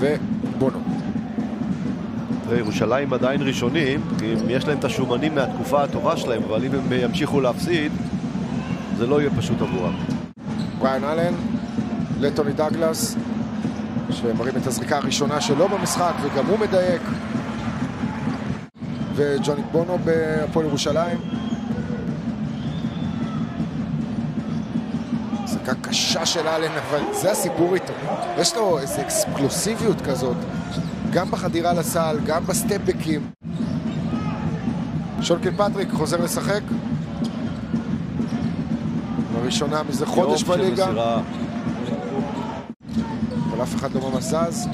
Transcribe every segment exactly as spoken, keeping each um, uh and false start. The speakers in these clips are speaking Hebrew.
ובונו. וירושלים עדיין ראשונים, כי יש להם את השומנים מהתקופה הטובה שלהם, אבל אם הם ימשיכו להפסיד, זה לא יהיה פשוט עבורם. בריאן אלן לטוני דאגלס, שמרים את הזריקה הראשונה שלו במשחק, וגם הוא מדייק. וג'וני בונו בהפועל ירושלים. זריקה קשה של אלן, אבל זה הסיפור איתו. יש לו איזו אקספלוסיביות כזאת, גם בחדירה לסל, גם בסטפבקים. שון קילפטריק חוזר לשחק. לראשונה מזה חודש בליגה. אבל אף אחד לא ממש זז.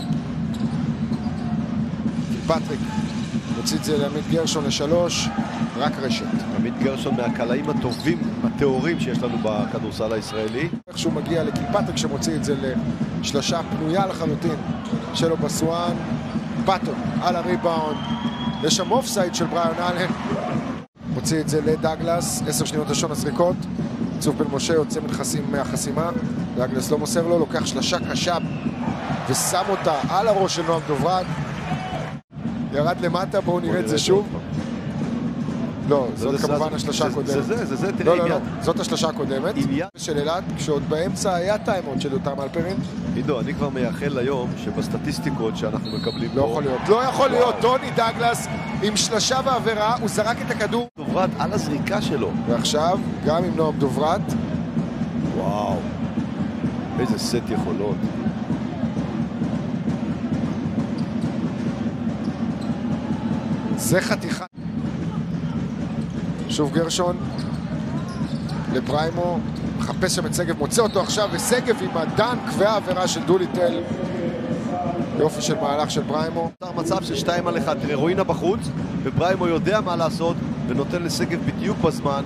קילפטריק מוציא את זה לעמית גרשון לשלוש, רק רשת. עמית גרשון מהקלעים הטובים, התיאורים שיש לנו בכדורסל הישראלי. איך שהוא מגיע לקילפטריק שמוציא את זה לשלושה פנויה לחלוטין שלו בסואן. פאטון על הריבאונד, יש שם אופסייד של בריאן אלן, מוציא את זה לדאגלס, עשר שניות לשון הזריקות. צוף בן משה יוצא מהחסימה, דאגלס לא מוסר לו, לוקח שלשה קשה ושם אותה על הראש של נועם דוברת. ירד למטה, בואו נראה את זה שוב. לא, זאת כמובן השלשה הקודמת. זה זה, זה זה, תראה לא, לא, לא, זאת השלשה הקודמת של אלעד, כשעוד באמצע היה טיימות של אותם אלפרין. עידו, אני כבר מייחל ליום שבסטטיסטיקות שאנחנו מקבלים לא יכול להיות, לא יכול להיות. טוני דאגלס עם שלשה ועבירה, הוא זרק את הכדור. דוברת על הזריקה שלו. ועכשיו, גם עם נועם דוברת. וואו, איזה סט יכולות. זה חתיכה. שוב גרשון לבריימו, מחפש שם את סגב, מוצא אותו עכשיו, וסגב עם הדנק והעבירה של דוליטל. יופי של מהלך של בריימו. מצב של שתיים על אחד, תראה, רוינה בחוץ, ובריימו יודע מה לעשות, ונותן לסגב בדיוק בזמן.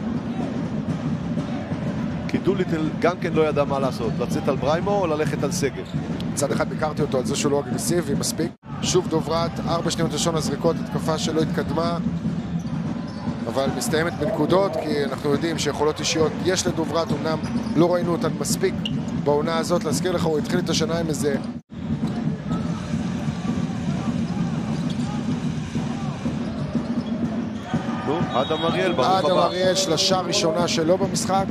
כי דוליטל גם כן לא ידע מה לעשות, לצאת על בריימו או ללכת על סגב. מצד אחד ביקרתי אותו על זה שהוא לא אגרסיבי, מספיק. שוב דוברת, ארבע שניות לשון הזריקות, התקפה שלא התקדמה. אבל מסתיימת בנקודות, כי אנחנו יודעים שיכולות אישיות יש לדוברת, אמנם לא ראינו אותן מספיק בעונה הזאת. להזכיר לך, הוא התחיל את השנה עם איזה נו, אדם אריאל, ברוך הבא. אדם אריאל, שלשה ראשונה שלו במשחק.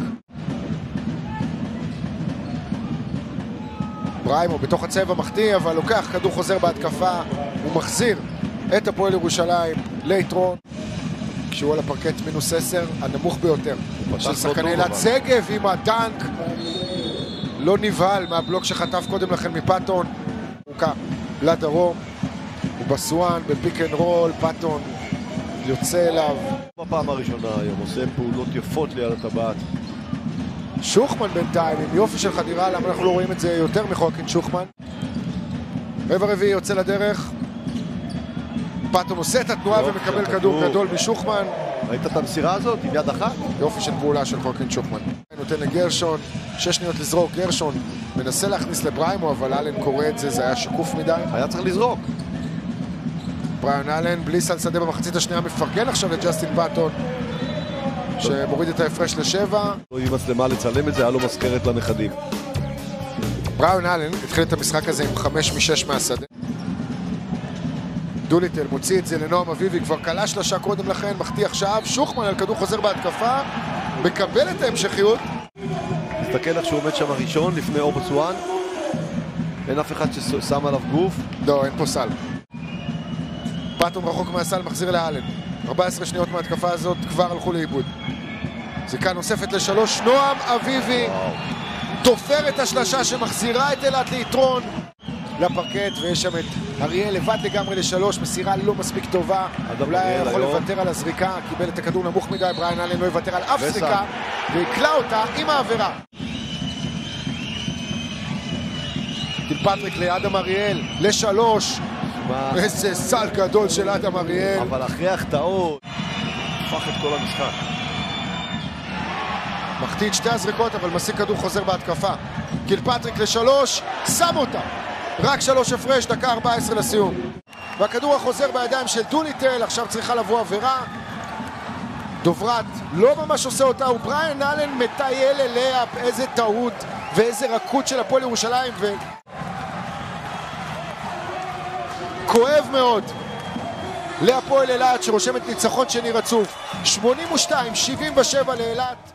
בריימו בתוך הצבע מחטיא, אבל לוקח כדור חוזר בהתקפה, הוא מחזיר את הפועל ירושלים ליתרון. כשהוא על הפרקט מינוס עשר, הנמוך ביותר של שחקני אלעד. סגב עם הדנק, לא נבהל מהבלוק שחטף קודם לכן מפאטון. הוא לדרום, הוא בסואן, בפיק אנד רול, פאטון יוצא אליו. בפעם הראשונה היום עושה פעולות יפות ליד הטבעת. שוחמן בינתיים עם יופי של חדירה, למה אנחנו לא רואים את זה יותר מחוקין שוחמן. רבע רביעי יוצא לדרך, פאטון עושה את התנועה ומקבל כדור גדול משוחמן. ראית את המסירה הזאת עם יד אחת? יופי של פעולה של חוקין שוחמן. נותן לגרשון, שש שניות לזרוק, גרשון מנסה להכניס לבריימו, אבל אלן קורא את זה, זה היה שקוף מדי. היה צריך לזרוק. בריאן אלן בלי סל שדה במחצית השנייה, מפרגן עכשיו לג'סטין פאטון, שמוריד את ההפרש לשבע. לא יהיה מצלמה לצלם את זה, היה לו מזכרת לנכדים. בריאן אלן התחיל את המשחק הזה עם חמש משש מהשדה. דוליטל מוציא את זה לנועם אביבי, כבר קלה שלושה קודם לכן, מחטיא עכשיו, שוחמן על כדור חוזר בהתקפה, מקבל את ההמשכיות. תסתכל איך שהוא עומד שם הראשון לפני אורבסואן, אין אף אחד ששם עליו גוף. לא, אין פה סל. פאטון רחוק מהסל, מחזיר לאלן. ארבע עשרה שניות מההתקפה הזאת כבר הלכו לאיבוד. זריקה נוספת לשלוש, נועם אביבי תופר את השלשה שמחזירה את אלעד ליתרון לפרקט, ויש שם את אריאל לבד לגמרי לשלוש, מסירה לא מספיק טובה, אולי היה יכול לוותר על הזריקה, קיבל את הכדור נמוך מדי, בריאן אלן לא יוותר על אף זריקה ויקלה אותה עם העבירה. קילפטריק לאדם אריאל לשלוש, איזה סל גדול של אדם אריאל, אבל אחרי החטאות הפך את כל המשחק. מחטיא את שתי הזריקות אבל משיג כדור חוזר בהתקפה. קילפטריק לשלוש, שם אותה, רק שלוש הפרש, דקה ארבע עשרה לסיום, והכדור החוזר בידיים של דוליטל. עכשיו צריכה לבוא עבירה, דוברת לא ממש עושה אותה, ובריאן אלן מטייל אליה. איזה טעות ואיזה רכות של הפועל ירושלים, ו... כואב מאוד להפועל אילת שרושמת ניצחון שני רצוף. שמונים ושתיים שבעים ושבע לאילת.